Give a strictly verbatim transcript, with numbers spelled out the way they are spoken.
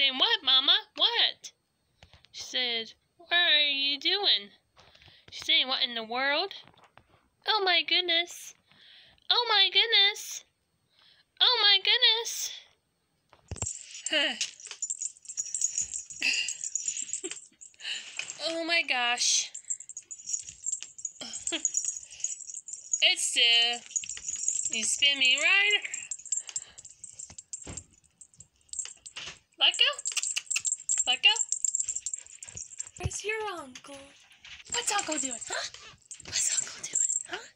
saying, "What, Mama? What?" She said, "What are you doing?" She's saying, "What in the world? Oh my goodness. Oh my goodness. Oh my goodness." Oh my gosh. It's the you spin me right. Let go. Let go. Where's your uncle? What's Uncle doing, huh? What's Uncle doing, huh?